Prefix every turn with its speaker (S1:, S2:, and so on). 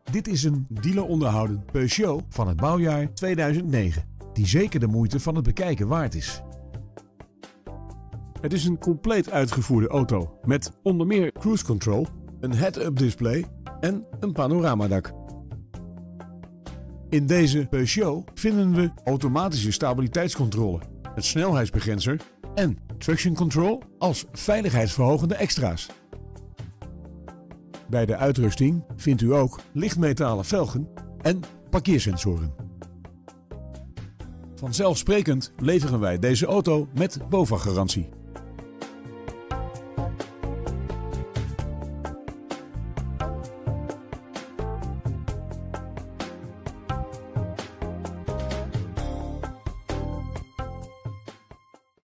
S1: Dit is een dealer onderhouden Peugeot van het bouwjaar 2009, die zeker de moeite van het bekijken waard is. Het is een compleet uitgevoerde auto met onder meer cruise control, een head-up display en een panoramadak. In deze Peugeot vinden we automatische stabiliteitscontrole, een snelheidsbegrenzer en traction control als veiligheidsverhogende extra's. Bij de uitrusting vindt u ook lichtmetalen velgen en parkeersensoren. Vanzelfsprekend leveren wij deze auto met BOVAG-garantie.